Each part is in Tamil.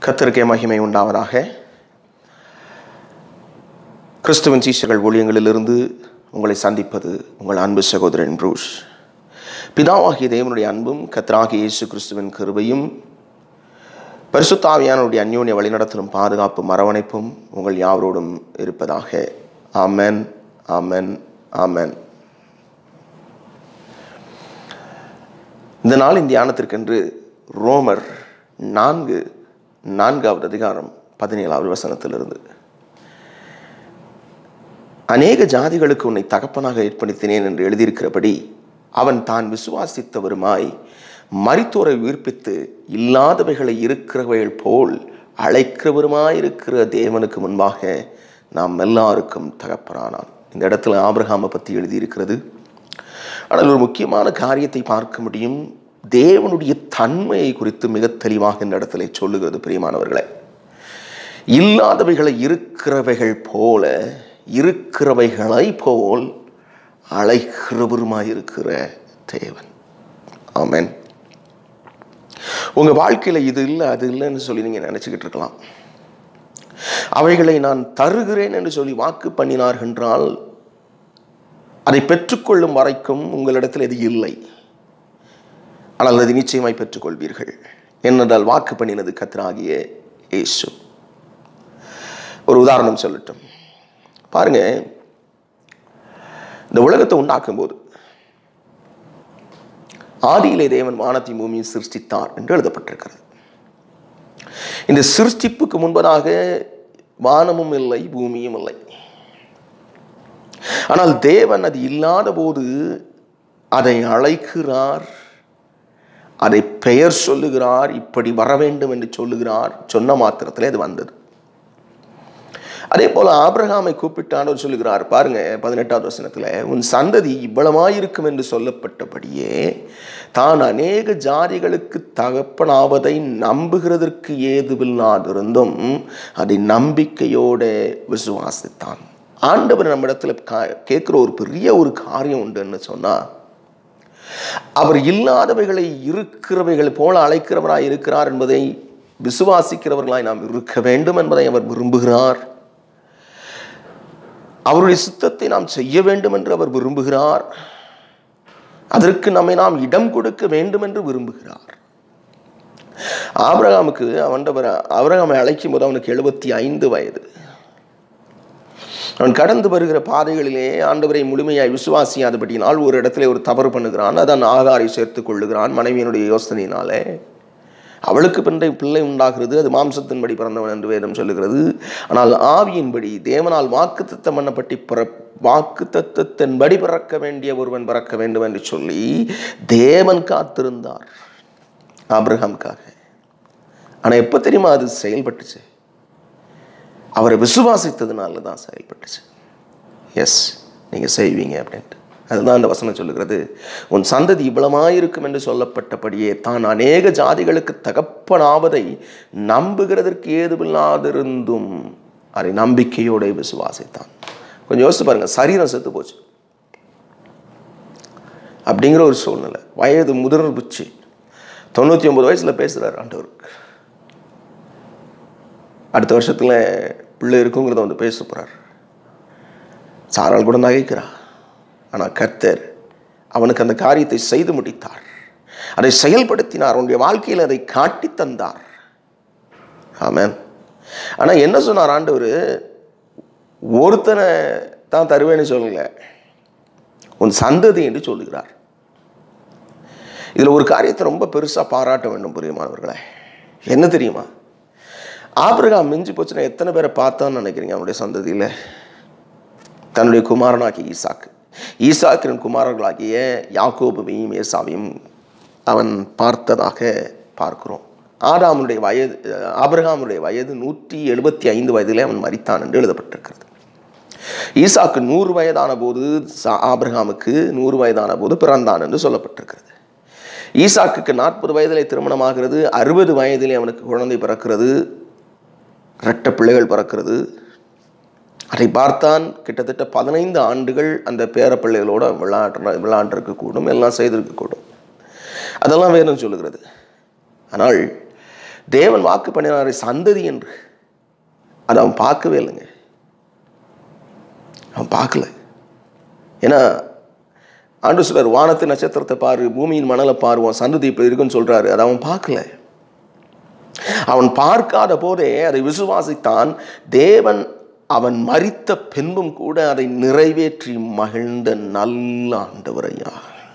கர்த்தருக்கே மகிமை உண்டாவதாக. கிறிஸ்துவின் சீஷர்கள் ஊழியங்களிலிருந்து உங்களை சந்திப்பது உங்கள் அன்பு சகோதரன் ப்ரூஸ். பிதாவாகிய தேவனுடைய அன்பும் கர்த்தராகிய இயேசு கிறிஸ்துவின் கிருபையும் பரிசுத்த ஆவியானவருடைய அந்யோன்ய வழிநடத்தலும் பாதுகாப்பும் அரவணைப்பும் உங்கள் யாவரோடும் இருப்பதாக. ஆமென், ஆமென், ஆமென். இந்த நாளின் தியானத்திற்கென்று ரோமர் 4வது அதிகாரம் 17வது வசனத்திலிருந்து, அநேக ஜாதிகளுக்கு உன்னை தகப்பனாக ஏற்படுத்தினேன் என்று எழுதியிருக்கிறபடி அவன் தான் விசுவாசித்தவருமாய் மரித்தோரை உயிர்ப்பித்து இல்லாதவைகளை இருக்கிறவைகள் போல் அழைக்கிறவருமாயிருக்கிற தேவனுக்கு முன்பாக நாம் எல்லாருக்கும் தகப்பனானான். இந்த இடத்துல ஆபிரகாமை பற்றி எழுதியிருக்கிறது. ஆனால் ஒரு முக்கியமான காரியத்தை பார்க்க முடியும். தேவனுடைய தன்மையை குறித்து மிக தெளிவாக இந்த இடத்துல சொல்லுகிறது. பிரியமானவர்களே, இல்லாதவைகளை இருக்கிறவைகளை போல் அழைக்கிறவருமாயிருக்கிற தேவன். ஆமென். உங்க வாழ்க்கையில இது இல்லை அது இல்லைன்னு சொல்லி நீங்க நினைச்சுக்கிட்டு இருக்கலாம். அவைகளை நான் தருகிறேன் என்று சொல்லி வாக்கு பண்ணினார்கள் என்றால் அதை பெற்றுக்கொள்ளும் வரைக்கும் உங்களிடத்தில் இது இல்லை. ஆனால் அதை நிச்சயமாய் பெற்றுக்கொள்வீர்கள். என்னென்றால் வாக்கு பண்ணினது கர்த்தராகிய இயேசு. ஒரு உதாரணம் சொல்லட்டும். பாருங்க, இந்த உலகத்தை உண்டாக்கும் போது ஆதியிலே தேவன் வானத்தையும் பூமியை சிருஷ்டித்தார் என்று எழுதப்பட்டிருக்கிறது. இந்த சிருஷ்டிப்புக்கு முன்பதாக வானமும் இல்லை, பூமியும் இல்லை. ஆனால் தேவன் அது இல்லாத போது அதை அழைக்கிறார், அதை பெயர் சொல்லுகிறார், இப்படி வர வேண்டும் என்று சொல்லுகிறார். சொன்ன மாத்திரத்திலே அது வந்தது. அதே போல ஆபிரகாமை கூப்பிட்டான்னு சொல்லுகிறார். பாருங்க, 18வது வசனத்துல, உன் சந்ததி இவ்வளவாயிருக்கும் என்று சொல்லப்பட்டபடியே தான் அநேக ஜாதிகளுக்கு தகப்பனாவதை நம்புகிறதற்கு ஏதுவில்லாதிருந்தும் அதை நம்பிக்கையோட விசுவாசித்தான். ஆண்டவர் நம்ம இடத்துல கேட்கிற ஒரு பெரிய ஒரு காரியம் உண்டுன்னு சொன்னா, அவர் இல்லாதவைகளை இருக்கிறவைகள் போல அழைக்கிறவராய் இருக்கிறார் என்பதை விசுவாசிக்கிறவர்களாய் நாம் இருக்க வேண்டும் என்பதை அவர் விரும்புகிறார். அவருடைய சித்தத்தை நாம் செய்ய வேண்டும் என்று அவர் விரும்புகிறார். அதற்கு நாம் இடம் கொடுக்க வேண்டும் என்று விரும்புகிறார். ஆபிரகாமுக்கு ஆபிரகாமை அழைக்கும் போது அவனுக்கு 75 வயது. அவன் கடந்து வருகிற பாதைகளிலே ஆண்டவரை முழுமையாய் விசுவாசியாதபடியினால் ஒரு இடத்துல ஒரு தவறு பண்ணுகிறான். அதான் ஆகாரை சேர்த்துக் கொள்ளுகிறான் மனைவியினுடைய யோசனையினாலே. அவளுக்கு பிள்ளை உண்டாகிறது. அது மாம்சத்தின்படி பிறந்தவன் என்று வேதம் சொல்லுகிறது. ஆனால் ஆவியின்படி தேவனால் வாக்கு தத்தத்தின்படி பிறக்க வேண்டிய ஒருவன் பிறக்க வேண்டும் என்று சொல்லி தேவன் காத்திருந்தார் ஆபிரகாமுக்காக. ஆனா எப்ப தெரியுமா அது செயல்பட்டுச்சு? அவரை விசுவாசித்ததுனால தான் செயல்பட்டுச்சு. எஸ், நீங்க செய்வீங்க அப்படின்ட்டு. அதுதான் அந்த வசனம் சொல்லுகிறது. உன் சந்ததி இவ்வளமாயிருக்கும் என்று சொல்லப்பட்டபடியே தான் அநேக ஜாதிகளுக்கு தகப்பனாவதை நம்புகிறதற்கு ஏதுவில்லாதிருந்தும் அதை நம்பிக்கையோட விசுவாசித்தான். கொஞ்சம் யோசித்து பாருங்க, சரீரம் செத்து போச்சு அப்படிங்கிற ஒரு சூழ்நிலை. வயது முதிர்ந்துச்சு. 99 வயசுல பேசுறாரு ஆண்டவருக்கு. அடுத்த வருஷத்துல பிள்ளை இருக்குங்கிறத வந்து பேச போறார். சாரால் கூட நகைக்கிறா. ஆனால் கர்த்தர் அவனுக்கு அந்த காரியத்தை செய்து முடித்தார். அதை செயல்படுத்தினார். அவனுடைய வாழ்க்கையில் அதை காட்டி தந்தார். ஆமென். ஆனால் என்ன சொன்னார் ஆண்டவர்? ஒருத்தனை தான் தருவேன்னு சொல்லல, உன் சந்ததி என்று சொல்லுகிறார். இதில் ஒரு காரியத்தை ரொம்ப பெருசாக பாராட்ட வேண்டும் பிரியமானவர்களே. என்ன தெரியுமா? ஆபிரகாம் மிஞ்சி போச்சுன்னா எத்தனை பேரை பார்த்தான்னு நினைக்கிறீங்க அவனுடைய சந்ததியில்? தன்னுடைய குமாரனாகிய ஈசாக்கின் குமாரர்களாகிய யாக்கோபையும் ஏசாவையும் அவன் பார்த்ததாக பார்க்கிறோம். ஆபிரகாமுடைய வயது 175 வயதிலே அவன் மரித்தான் என்று எழுதப்பட்டிருக்கிறது. ஈசாக்கு 100 வயதான போது ஆபிரகாமுக்கு 100 வயதான போது பிறந்தான் என்று சொல்லப்பட்டிருக்கிறது. ஈசாக்குக்கு 40 வயதிலே திருமணமாகிறது. 60 வயதிலே அவனுக்கு குழந்தை பிறக்கிறது, இரட்டை பிள்ளைகள் பிறக்கிறது. அதை பார்த்தான். கிட்டத்தட்ட 15 ஆண்டுகள் அந்த பேரப்பிள்ளைகளோட விளையாண்டிருக்க கூடும், எல்லாம் செய்திருக்க கூடும். அதெல்லாம் வேணும் சொல்லுகிறது. ஆனால் தேவன் வாக்கு பண்ணினார் சந்ததி என்று. அதை அவன் பார்க்கவே இல்லைங்க. அவன் பார்க்கல. ஏன்னா ஆண்டவர் சொல்றார், வானத்து நட்சத்திரத்தை பாரு, பூமியின் மணலை பாருவான், சந்ததி இப்படி இருக்குன்னு சொல்றாரு. அதை அவன் பார்க்கல. அவன் பார்க்காத போதே அதை விசுவாசித்தான். தேவன் அவன் மரித்த பின்பும் கூட அதை நிறைவேற்றி மகிழ்ந்த நல்ல ஆண்டவர் ஐயா.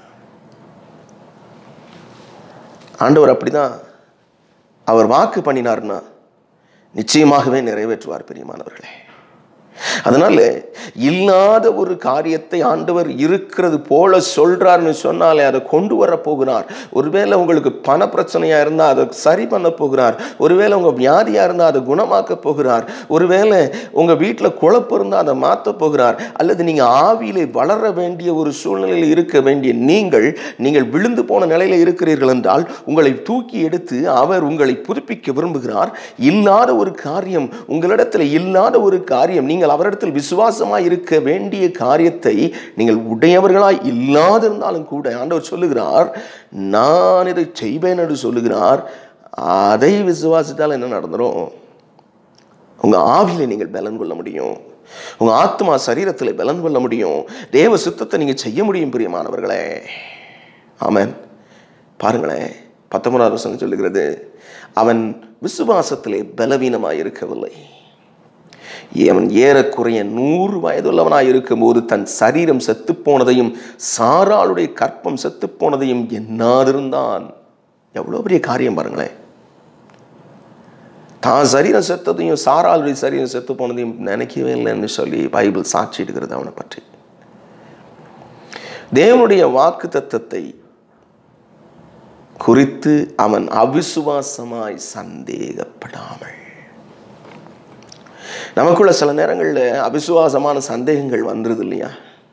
ஆண்டவர் அப்படிதான். அவர் வாக்கு பண்ணினார்னா நிச்சயமாகவே நிறைவேற்றுவார் பிரியமானவர்களே. அதனால இல்லாத ஒரு காரியத்தை ஆண்டவர் இருக்கிறது போல சொல்றாருன்னு சொன்னாலே அதை கொண்டு வர போகிறார். ஒருவேளை உங்களுக்கு பண பிரச்சனையா இருந்தா அதை சரி பண்ண போகிறார். ஒருவேளை உங்க வியாதியா இருந்தா அதை குணமாக்க போகிறார். ஒருவேளை உங்க வீட்டில் குழப்பம் இருந்தா அதை மாற்ற போகிறார். அல்லது நீங்க ஆவியிலே வளர வேண்டிய ஒரு சூழ்நிலையில் இருக்க வேண்டிய நீங்கள் விழுந்து போன நிலையில இருக்கிறீர்கள் என்றால் உங்களை தூக்கி எடுத்து அவர் உங்களை புதுப்பிக்க விரும்புகிறார். இல்லாத ஒரு காரியம், உங்களிடத்தில் இல்லாத ஒரு காரியம், நீங்கள் அவரிடத்தில் விசுவாசமாய் இருக்க வேண்டிய காரியத்தை நீங்கள் உடையவர்களாய் இல்லாதிருந்தாலும் கூட ஆண்டவர் சொல்லுகிறார், நான் இதை செய்வேன் என்று சொல்லுகிறார். அதை விசுவாசித்தால் என்ன நடந்துரும்? உங்க ஆவியில நீங்கள் பலன் கொள்ள முடியும். உங்க ஆத்மா சரீரத்தில் பலன் கொள்ள முடியும். தேவ சித்தத்தை நீங்க செய்ய முடியும் பிரியமானவர்களே. ஆமென். பாருங்களேன், 19வது வசனம் சொல்லுகிறது, அவன் விசுவாசத்திலே பலவீனமாய் இருக்கவில்லை. அவன் ஏறக்குறைய 100 வயதுள்ளவனாய் இருக்கும் போது தன் சரீரம் செத்து போனதையும் சாராளுடைய கற்பம் செத்து போனதையும் எண்ணாதிருந்தான். எவ்வளவு பெரிய காரியம் பாருங்களேன். தான் சரீரம் செத்ததையும் சாராளுடைய சரீரம் செத்து போனதையும் நினைக்கவே இல்லைன்னு சொல்லி பைபிள் சாட்சி எடுக்கிறது அவனை பற்றி. தேவனுடைய வாக்கு தத்தத்தை குறித்து அவன் அவிசுவாசமாய் சந்தேகப்படாமல். நமக்குள்ள சில நேரங்களில் அவிசுவாசமான சந்தேகங்கள் வந்துருது இல்லையா?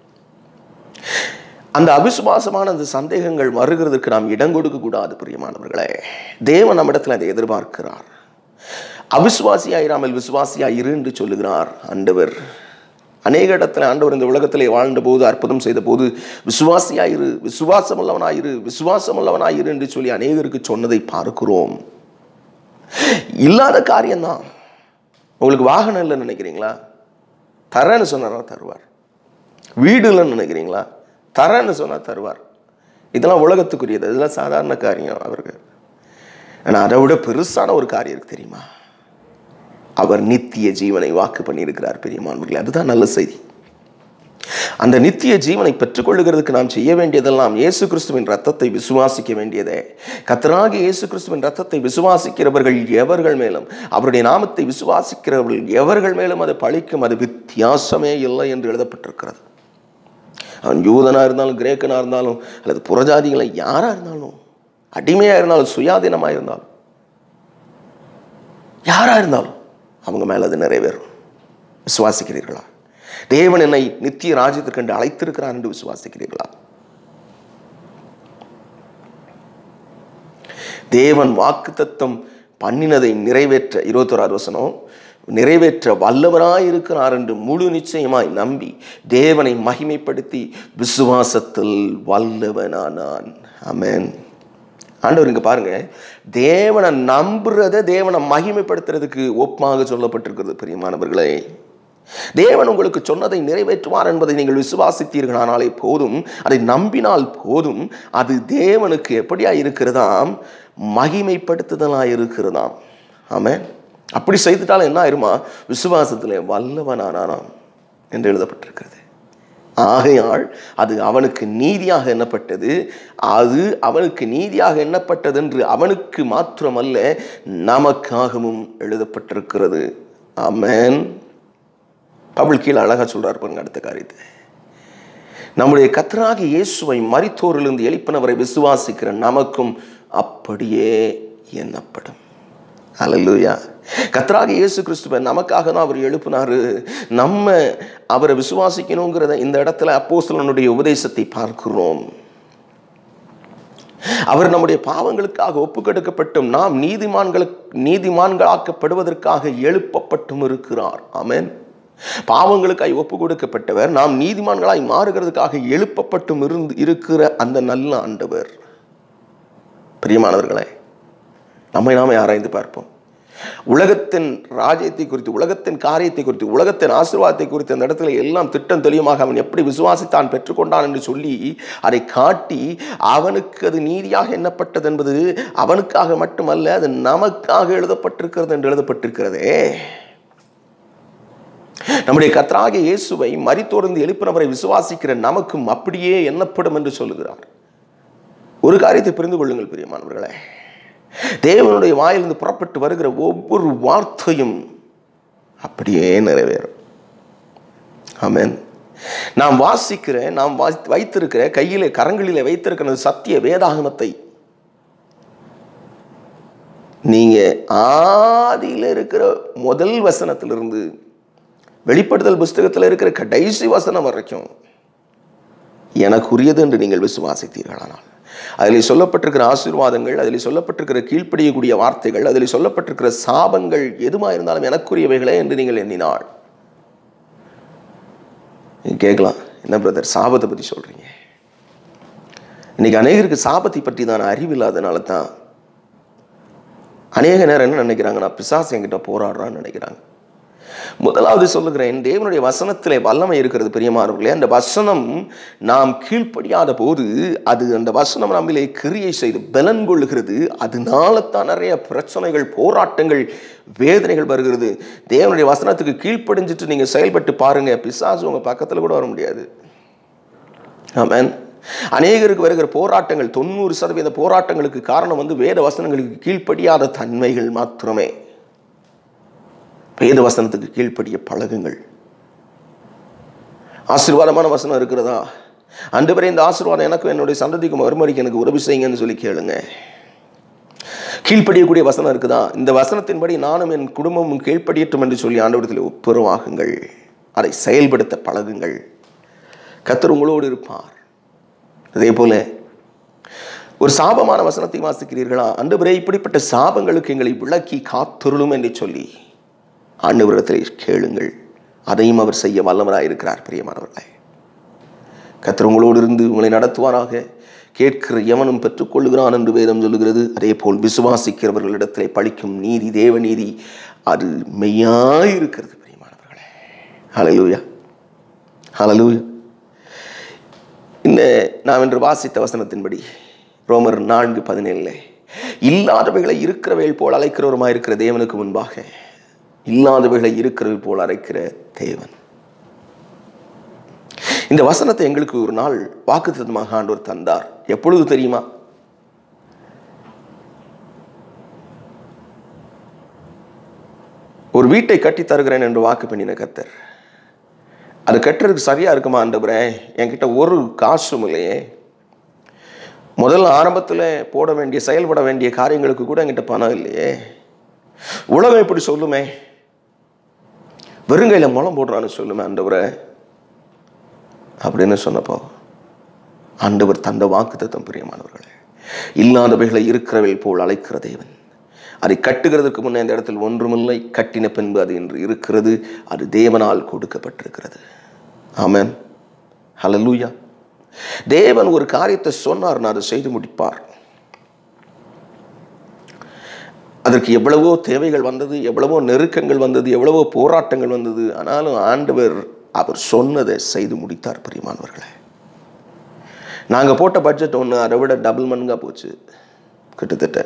அந்த அவிசுவாசமான அந்த சந்தேகங்கள் வருகிறதுக்கு நாம் இடம் கொடுக்க கூடாது பிரியமானவர்களே. தேவன் நம்மிடத்தில் அதை எதிர்பார்க்கிறார். அவிசுவாசியாயிராமல் விசுவாசியாயிரு என்று சொல்லுகிறார் ஆண்டவர். அநேக இடத்துல ஆண்டவர் இந்த உலகத்திலே வாழ்ந்த போது, அற்புதம் செய்த போது, விசுவாசியாயிரு, விசுவாசமுள்ளவனாயிரு என்று சொல்லி அநேகருக்கு சொன்னதை பார்க்கிறோம். இல்லாத காரியம்தான். உங்களுக்கு வாகனம் இல்லைன்னு நினைக்கிறீங்களா? தரேன்னு சொன்னாரா தருவார். வீடு இல்லைன்னு நினைக்கிறீங்களா? தரேன்னு சொன்னால் தருவார். இதெல்லாம் உலகத்துக்குரியது, இதெல்லாம் சாதாரண காரியம் அவருக்கு. ஆனால் அதை விட பெருசான ஒரு காரியம் இருக்கு தெரியுமா? அவர் நித்திய ஜீவனை வாக்கு பண்ணியிருக்கிறார் பிரியமானவர்களே. அதுதான் நல்ல செய்தி. அந்த நித்திய ஜீவனை பெற்றுக்கொள்ளுகிறதுக்கு நாம் செய்ய வேண்டியதெல்லாம் இயேசு கிறிஸ்துவின் ரத்தத்தை விசுவாசிக்க வேண்டியதே. கர்த்தராகிய இயேசு கிறிஸ்துவின் ரத்தத்தை விசுவாசிக்கிறவர்கள் எவர்கள் மேலும், அவருடைய நாமத்தை விசுவாசிக்கிறவர்கள் எவர்கள் மேலும் அது பழிக்கும். அது வித்தியாசமே இல்லை என்று எழுதப்பட்டிருக்கிறது. அவன் யூதனா இருந்தாலும், கிரேக்கனா இருந்தாலும், அல்லது புறஜாதிகளை யாரா இருந்தாலும், அடிமையா இருந்தாலும், சுயாதீனமா இருந்தாலும், யாரா இருந்தாலும் அவங்க மேல அது நிறைவேறும். விசுவாசிக்கிறீர்களா? தேவன் என்னை நித்திய ராஜ்யத்திற்கு என்று அழைத்திருக்கிறார் என்று விசுவாசிக்கிறீர்களா? தேவன் வாக்குத்தத்தம் பண்ணினதை நிறைவேற்ற, 21வது வசனம், நிறைவேற்ற வல்லவராயிருக்கிறார் என்று முழு நிச்சயமாய் நம்பி தேவனை மகிமைப்படுத்தி விசுவாசத்தில் வல்லவனானான். ஆமென். ஆண்டவர் இங்க பாருங்க, தேவனை நம்புறத தேவனை மகிமைப்படுத்துறதுக்கு ஒப்பாக சொல்லப்பட்டிருக்கிறது பிரியமானவர்களே. தேவன் உங்களுக்கு சொன்னதை நிறைவேற்றுவார் என்பதை நீங்கள் விசுவாசித்தீர்களானாலே போதும், அதை நம்பினால் போதும். அது தேவனுக்கு எப்படியா இருக்கிறதாம்? மகிமைப்படுத்துதலாக இருக்கிறதாம். ஆமென். அப்படி செய்துட்டாலும் என்ன ஆயிருமா? விசுவாசத்திலே வல்லவனானானாம் என்று எழுதப்பட்டிருக்கிறது. ஆகையால் அது அவனுக்கு நீதியாக எண்ணப்பட்டது. அது அவனுக்கு நீதியாக எண்ணப்பட்டது என்று அவனுக்கு மாத்திரமல்ல, நமக்காகவும் எழுதப்பட்டிருக்கிறது. ஆமென். பவுல் கீழே அழகா சொல்றார் பாருங்க அடுத்த காரியத்தை. நம்முடைய கர்த்தராகிய இயேசுவை மரித்தோரிலிருந்து எழுப்பினவரை விசுவாசிக்கிற நமக்கும் அப்படியே எண்ணப்படும். அல்லேலூயா. கர்த்தராகிய இயேசு கிறிஸ்துவை நமக்காக தான் அவர் எழுப்பினாரு. நம்ம அவரை விசுவாசிக்கணுங்கிறத இந்த இடத்துல அப்போஸ்தலனுடைய உபதேசத்தை பார்க்கிறோம். அவர் நம்முடைய பாவங்களுக்காக ஒப்புக்கொடுக்கப்பட்டும் நாம் நீதிமான்களாக்கப்படுவதற்காக எழுப்பப்பட்டும் இருக்கிறார். ஆமென். பாவங்களுக்காய் ஒப்பு கொடுக்கப்பட்டவர், நாம் நீதிமான்களாய் மாறுகிறதுக்காக எழுப்பப்பட்டும் இருக்கிற அந்த நல்ல ஆண்டவர். பிரியமானவர்களே, நம்மை நாமே ஆராய்ந்து பார்ப்போம். உலகத்தின் ராஜ்யத்தை குறித்து, உலகத்தின் காரியத்தை குறித்து, உலகத்தின் ஆசீர்வாதத்தை குறித்து அந்த இடத்துல எல்லாம் திட்டம் தெளிவாக அவன் எப்படி விசுவாசித்தான் பெற்றுக்கொண்டான் என்று சொல்லி அதை காட்டி அவனுக்கு அது நீதியாக எண்ணப்பட்டது என்பது அவனுக்காக மட்டுமல்ல, அது நமக்காக எழுதப்பட்டிருக்கிறது என்று எழுதப்பட்டிருக்கிறதே. நம்முடைய கர்த்தராகிய இயேசுவை மரித்தோர்ந்து எழுப்பினவரை விசுவாசிக்கிற நமக்கும் அப்படியே எண்ணப்படும் என்று சொல்லுகிறார். ஒரு காரியத்தை புரிந்து கொள்ளுங்கள் பிரியமானவர்களே, தேவனுடைய வாயிலிருந்து புறப்பட்டு வருகிற ஒவ்வொரு வார்த்தையும் அப்படியே நிறைவேறும். ஆமென். நாம் வாசிக்கிற, நாம் வைத்திருக்கிற கையிலே கரங்களிலே வைத்திருக்கிற சத்திய வேதாகமத்தை நீங்க ஆதியில் இருக்கிற முதல் வசனத்திலிருந்து வெளிப்படுத்தல் புஸ்தகத்தில் இருக்கிற கடைசி வசனம் வரைக்கும் எனக்குரியது என்று நீங்கள் விசுவாசித்தீர்களானால், அதில் சொல்லப்பட்டிருக்கிற ஆசீர்வாதங்கள், அதில் சொல்லப்பட்டிருக்கிற கீழ்ப்படியக்கூடிய வார்த்தைகள், அதில் சொல்லப்பட்டிருக்கிற சாபங்கள் எதுவாக இருந்தாலும் எனக்குரியவைகளே என்று நீங்கள் எண்ணினாள். கேட்கலாம், என்ன பிரதர் சாபத்தை பற்றி சொல்றீங்க? இன்னைக்கு அநேகருக்கு சாபத்தை பற்றி தான் அறிவில்லாதனால தான் அநேக நேரம் என்ன நினைக்கிறாங்கன்னா, பிசாசு என்கிட்ட போராடுறான்னு நினைக்கிறாங்க. முதலாவது சொல்லுகிறேன், தேவனுடைய வசனத்திலே வல்லமை இருக்கிறது பிரியமானவர்களே. அந்த வசனம் நாம் கீழ்ப்படியாத போது அது அந்த வசனம் நம்மிலே கிரியை செய்து பலன் கொள்ளுகிறது. அதனால தான் நிறைய பிரச்சனைகள், போராட்டங்கள், வேதனைகள் வருகிறது. தேவனுடைய வசனத்துக்கு கீழ்ப்படிஞ்சிட்டு நீங்க செயல்பட்டு பாருங்க, பிசாசு உங்க பக்கத்துல கூட வர முடியாது. ஆமென். அநேகருக்கு வருகிற போராட்டங்கள், 90% போராட்டங்களுக்கு காரணம் வேத வசனங்களுக்கு கீழ்ப்படியாத தன்மைகள் மாத்திரமே. வேத வசனத்துக்கு கீழ்ப்படிய பழகுங்கள். ஆசீர்வாதமான வசனம் இருக்கிறதா? ஆண்டவரே, இந்த ஆசீர்வாதம் எனக்கு என்னுடைய சந்ததிக்கும் மறுமொழிக்கு எனக்கு உதவி செய்யுங்கன்னு சொல்லி கேளுங்க. கீழ்ப்படியக்கூடிய வசனம் இருக்குதா? இந்த வசனத்தின்படி நானும் என் குடும்பமும் கீழ்ப்படியட்டும் என்று சொல்லி ஆண்டவரத்தில் ஒப்புரவாகுங்கள். அதை செயல்படுத்த பழகுங்கள். கர்த்தர் உங்களோடு இருப்பார். அதே போல ஒரு சாபமான வசனத்தை வாசிக்கிறீர்களா? ஆண்டவரே, இப்படிப்பட்ட சாபங்களுக்கு எங்களை விலக்கி காத்தருளும் என்று சொல்லி ஆண்டவரிடத்தில் கேளுங்கள். அதையும் அவர் செய்ய வல்லவராக இருக்கிறார். பிரியமானவர்களே, கர்த்தர் உங்களோடு இருந்து உங்களை நடத்துவாராக. கேட்கிற எவனும் பெற்றுக்கொள்ளுகிறான் என்று வேதம் சொல்லுகிறது. அதே போல் விசுவாசிக்கிறவர்களிடத்திலே பழிக்கும் நீதி, தேவ நீதி, அது மெய்யாயிருக்கிறது. பிரியமானவர்களே, ஹல்லேலூயா, ஹல்லேலூயா. இந்த நாம் இன்று வாசித்த வசனத்தின்படி ரோமர் 4:17 இல்லாதவைகளை இருக்கிறவைகள் போல் அழைக்கிறவருமாய் இருக்கிற தேவனுக்கு முன்பாக இல்லாதவைகளை இருக்கிறவை போல் அழைக்கிற தேவன். இந்த வசனத்தை எங்களுக்கு ஒரு நாள் வாக்குத்தத்தமாக ஆண்டவர் தந்தார். எப்பொழுது தெரியுமா? ஒரு வீட்டை கட்டி தருகிறேன் என்று வாக்கு பண்ணின கர்த்தர், அது கட்டுறதுக்கு சரியா இருக்குமா ஆண்டவரே? என்கிட்ட ஒரு காசும் இல்லையே. முதல்ல ஆரம்பத்தில் போட வேண்டிய, செயல்பட வேண்டிய காரியங்களுக்கு கூட என்கிட்ட பணம் இல்லையே. உலகம் இப்படி சொல்லுமே, வெறுங்கையில் முளம் போடுறான்னு சொல்லுமே ஆண்டவரே அப்படின்னு சொன்னப்போ ஆண்டவர் தந்த வாக்குத்தத்தம் பிரியமானவர்களே, இல்லாதவைகளை இருக்கிறவைகள் போல் அழைக்கிற தேவன். அதை கட்டுகிறதுக்கு முன்னே இந்த இடத்தில் ஒன்றுமில்லை, கட்டின பின்பு அது இன்று இருக்கிறது. அது தேவனால் கொடுக்கப்பட்டிருக்கிறது. ஆமென், ஹல்லேலூயா. தேவன் ஒரு காரியத்தை சொன்னார்னா அதை செய்து முடிப்பார். அதற்கு எவ்வளவோ தேவைகள் வந்தது, எவ்வளவோ நெருக்கங்கள் வந்தது, எவ்வளவோ போராட்டங்கள் வந்தது. ஆனாலும் ஆண்டவர் அவர் சொன்னதை செய்து முடித்தார். பிரியமானவர்களே, நாங்கள் போட்ட பட்ஜெட் ஒன்று, அதை விட டபுள் மடங்காக போச்சு. கிட்டத்தட்ட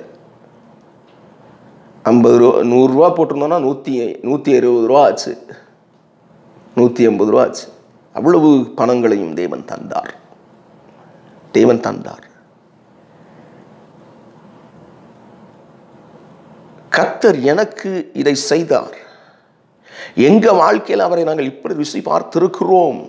50 ரூபா, 100 ரூபா போட்டிருந்தோம்னா 120 ரூபா ஆச்சு, 180 ரூபா ஆச்சு. அவ்வளவு பணங்களையும் தேவன் தந்தார். தேவன் தந்தார். கர்த்தர் எனக்கு இதை செய்தார். எங்க வாழ்க்கையில் அவரை நாங்கள் இப்படி ருசி பார்த்திருக்கிறோம்.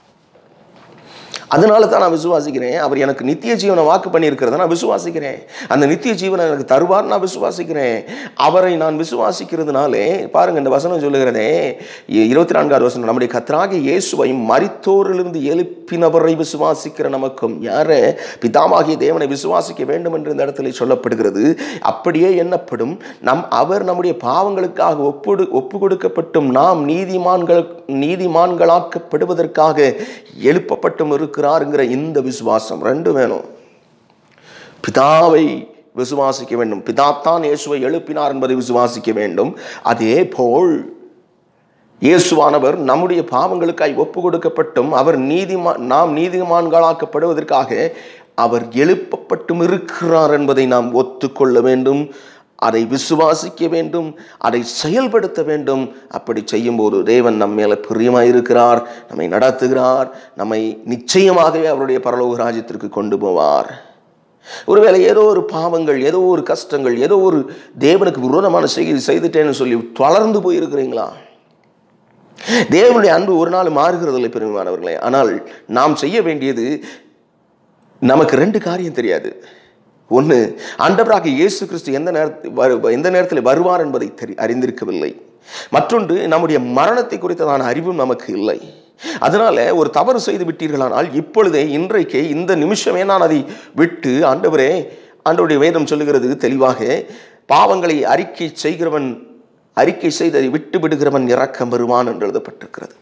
அதனால தான் நான் விசுவாசிக்கிறேன். அவர் எனக்கு நித்திய ஜீவனை வாக்கு பண்ணியிருக்கிறத நான் விசுவாசிக்கிறேன். அந்த நித்திய ஜீவனை எனக்கு தருவார், நான் விசுவாசிக்கிறேன். அவரை நான் விசுவாசிக்கிறதுனாலே பாருங்க, இந்த வசனம் சொல்லுகிறதே, 24வது வசனம், நம்முடைய கர்த்தராகிய இயேசுவை மரித்தோரிலிருந்து எழுப்பினவரை விசுவாசிக்கிற நமக்கும், யார பிதாவாகிய தேவனை விசுவாசிக்க வேண்டும் என்று இந்த இடத்துல சொல்லப்படுகிறது. அப்படியே எண்ணப்படும். அவர் நம்முடைய பாவங்களுக்காக ஒப்பு கொடுக்கப்பட்டும் நாம் நீதிமான்களாக்கப்படுவதற்காக எழுப்பப்பட்டும் இருக்கிறார்ங்கிற இந்த விசுவாசம் ரெண்டு வேணும். பிதாவை விசுவாசிக்க வேண்டும். பிதாத்தான் இயேசுவை எழுப்பினார் என்பதை விசுவாசிக்க வேண்டும். அதே போல் இயேசுவானவர் நம்முடைய பாவங்களுக்காய் ஒப்பு கொடுக்கப்பட்டும் அவர் நாம் நீதிமான்களாக்கப்படுவதற்காக அவர் எழுப்பப்பட்டும் இருக்கிறார் என்பதை நாம் ஒத்துக்கொள்ள வேண்டும். அதை விசுவாசிக்க வேண்டும், அதை செயல்படுத்த வேண்டும். அப்படி செய்யும்போது தேவன் நம்ம மேல பிரியமாயிருக்கிறார், நம்மை நடத்துகிறார், நம்மை நிச்சயமாகவே அவருடைய பரலோக ராஜ்யத்திற்கு கொண்டு போவார். ஒருவேளை ஏதோ ஒரு பாவங்கள், ஏதோ ஒரு கஷ்டங்கள், ஏதோ ஒரு தேவனுக்கு விரோதமான செய்துட்டேன்னு சொல்லி தளர்ந்து போயிருக்கிறீங்களா? தேவனுடைய அன்பு ஒரு நாள் மாறுகிறதில்லை பெருமையானவர்களே. ஆனால் நாம் செய்ய வேண்டியது, நமக்கு 2 காரியம் தெரியாது. ஒன்று, ஆண்டவராக இயேசு கிறிஸ்து எந்த நேரத்தில் வருவார் என்பதை அறிந்திருக்கவில்லை. மற்றொன்று, நம்முடைய மரணத்தை குறித்ததான அறிவும் நமக்கு இல்லை. அதனால ஒரு தவறு செய்து விட்டீர்களானால் இப்பொழுதே, இன்றைக்கே, இந்த நிமிஷமே நான் அதை விட்டு, ஆண்டவருடைய வேதம் சொல்லுகிறது தெளிவாக, பாவங்களை அறிக்கை செய்ததை விட்டு விடுகிறவன் இரக்கம் பெறுவான் என்று எழுதப்பட்டிருக்கிறது.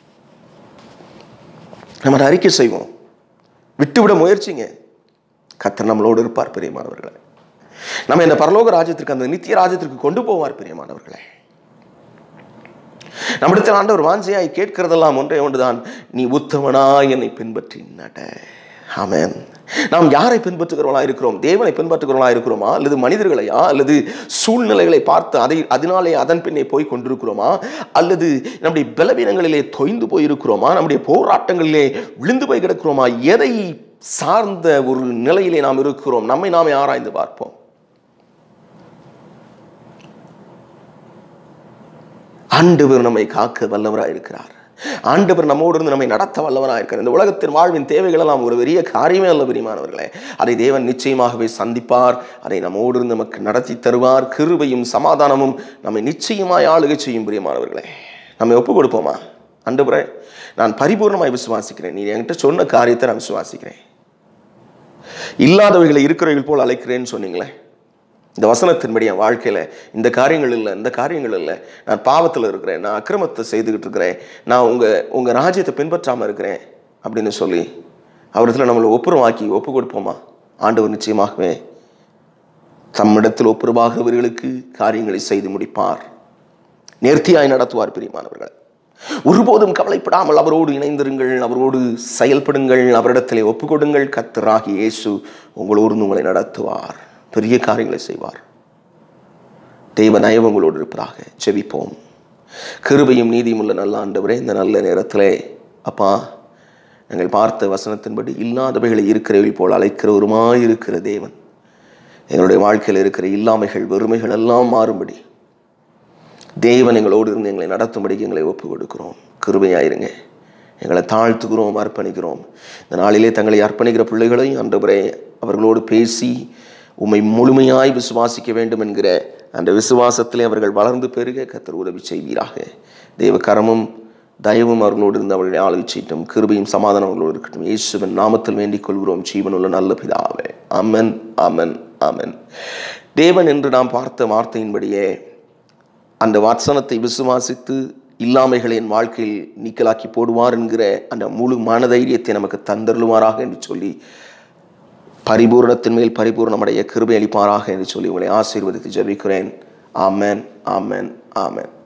நம்ம அறிக்கை செய்வோம், விட்டுவிட முயற்சிங்க. கர்த்தர் நம்மளோடு இருப்பார் பிரியமானவர்களே. நம்ம இந்த பரலோக ராஜ்யத்திற்கு, அந்த நித்திய ராஜ்யத்திற்கு கொண்டு போவார் பிரியமானவர்களே. நம்மிடத்தில் ஆண்டவர் வாஞ்சையாய் கேட்கிறதெல்லாம் ஒன்றே ஒன்றுதான், நீ உத்தமனாய் என்னை பின்பற்றி நட. ஆமென். நாம் யாரை பின்பற்றுகிறவர்களா இருக்கிறோம்? தேவனை பின்பற்றுகிறவர்களா இருக்கிறோமா, அல்லது மனிதர்களையா, அல்லது சூழ்நிலைகளை பார்த்து அதனாலே அதன் பின்னே போய் கொண்டிருக்கிறோமா, அல்லது நம்முடைய பலவீனங்களிலே தொய்ந்து போயிருக்கிறோமா, நம்முடைய போராட்டங்களிலே விழுந்து போய் கிடக்கிறோமா? எதை சார்ந்த ஒரு நிலையிலே நாம் இருக்கிறோம்? நம்மை நாமே ஆராய்ந்து பார்ப்போம். ஆண்டவர் நம்மை காக்க வல்லவராய் இருக்கிறார். ஆண்டவர் நம்மோடு இருந்து நம்மை நடத்த வல்லவராய் இருக்கிறார். இந்த உலகத்தின் வாழ்வின் தேவைகள் எல்லாம் ஒரு பெரிய காரியமே அல்ல பிரியமானவர்களே. அதை தேவன் நிச்சயமாகவே சந்திப்பார். அதை நம்மோடு இருந்து நமக்கு நடத்தி தருவார். கிருபையும் சமாதானமும் நம்மை நிச்சயமாய் ஆளுகை செய்யும் பிரியமானவர்களே. நம்மை ஒப்பு கொடுப்போமா? ஆண்டவரே, நான் பரிபூர்ணமாய் விசுவாசிக்கிறேன், நீ என்கிட்ட சொன்ன காரியத்தை நான் விசுவாசிக்கிறேன். இல்லாதவைகளை இருக்கிறவர்கள் போல் அழைக்கிறேன்னு சொன்னீங்களே, இந்த வசனத்தின்படி என் வாழ்க்கையில் இந்த காரியங்கள் இல்லை, இந்த காரியங்கள் இல்லை, நான் பாவத்தில் இருக்கிறேன், நான் அக்கிரமத்தை செய்துக்கிட்டு இருக்கிறேன், நான் உங்கள் ராஜ்யத்தை பின்பற்றாமல் இருக்கிறேன் அப்படின்னு சொல்லி அவரிடத்தில் நம்மளை ஒப்பு கொடுப்போமா? ஆண்டவர் நிச்சயமாகவே தம்மிடத்தில் ஒப்புரவாகிறவர்களுக்கு காரியங்களை செய்து முடிப்பார், நேர்த்தியாய் நடத்துவார் பிரியமானவர்கள். ஒருபோதும் கவலைப்படாமல் அவரோடு இணைந்திருங்கள், அவரோடு செயல்படுங்கள், அவரிடத்திலே ஒப்புக்கொடுங்கள். கர்த்தராகிய இயேசு உங்களோடு உங்களை நடத்துவார், பெரிய காரியங்களை செய்வார். தெய்வ நயம் உங்களோடு இருப்பதாக. ஜெபிப்போம். கிருபையும் நீதியும் உள்ள நல்ல ஆண்டவரே, இந்த நல்ல நேரத்திலே அப்பா, நாங்கள் பார்த்த வசனத்தின்படி இல்லாதவைகளை இருக்கிறவர்கள் போல் அழைக்கிறவருமாயிருக்கிற தேவன், எங்களுடைய வாழ்க்கையில் இருக்கிற இல்லாமைகள், வெறுமைகள் எல்லாம் மாறும்படி தேவன் எங்களோடு இருந்து எங்களை நடத்தும்படிக்கு எங்களை ஒப்பு கொடுக்கிறோம். கிருபையாயிருங்க. எங்களை தாழ்த்துகிறோம், அர்ப்பணிக்கிறோம். இந்த நாளிலே தங்களை அர்ப்பணிக்கிற பிள்ளைகளையும் ஆண்டவரே அவர்களோடு பேசி உம்மை முழுமையாய் விசுவாசிக்க வேண்டும் என்கிற அந்த விசுவாசத்திலே அவர்கள் வளர்ந்து பெருக கர்த்தர் உதவி செய்வீராக. தேவ கரமும் தயவும் அவர்களோடு இருந்து அவர்களை ஆளுகை செய்யட்டும். கிருபையும் சமாதானம் அவர்களோடு இருக்கட்டும். இயேசுவின் நாமத்தில் வேண்டிக் கொள்கிறோம் ஜீவனுள்ள நல்ல பிதாவே. ஆமென், ஆமென், ஆமென். தேவன் என்று நாம் பார்த்த வார்த்தையின்படியே அந்த வசனத்தை விசுவாசித்து இல்லாமைகளை என் வாழ்க்கையில் நீக்கலாக்கி போடுவார் என்கிற அந்த முழு மனதைரியத்தை நமக்கு தந்தருளுவாராக என்று சொல்லி, பரிபூரணத்தின் மேல் பரிபூர்ணமடைய கிருபை அளிப்பாராக என்று சொல்லி உங்களை ஆசீர்வதித்து ஜெபிக்கிறேன். ஆமென், ஆமென், ஆமென்.